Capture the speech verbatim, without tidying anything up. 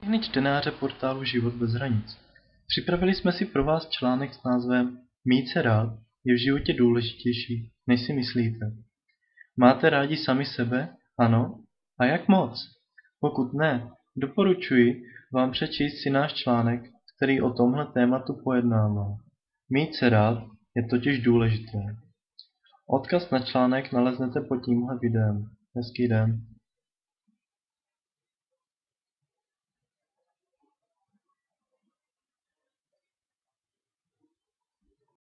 všechny čtenáře portálu Život bez hranic. Připravili jsme si pro vás článek s názvem Mít se rád je v životě důležitější, než si myslíte. Máte rádi sami sebe? Ano? A jak moc? Pokud ne, doporučuji vám přečíst si náš článek, který o tomhle tématu pojednává. Mít se rád je totiž důležité. Odkaz na článek naleznete pod tímhle videem. Hezký den.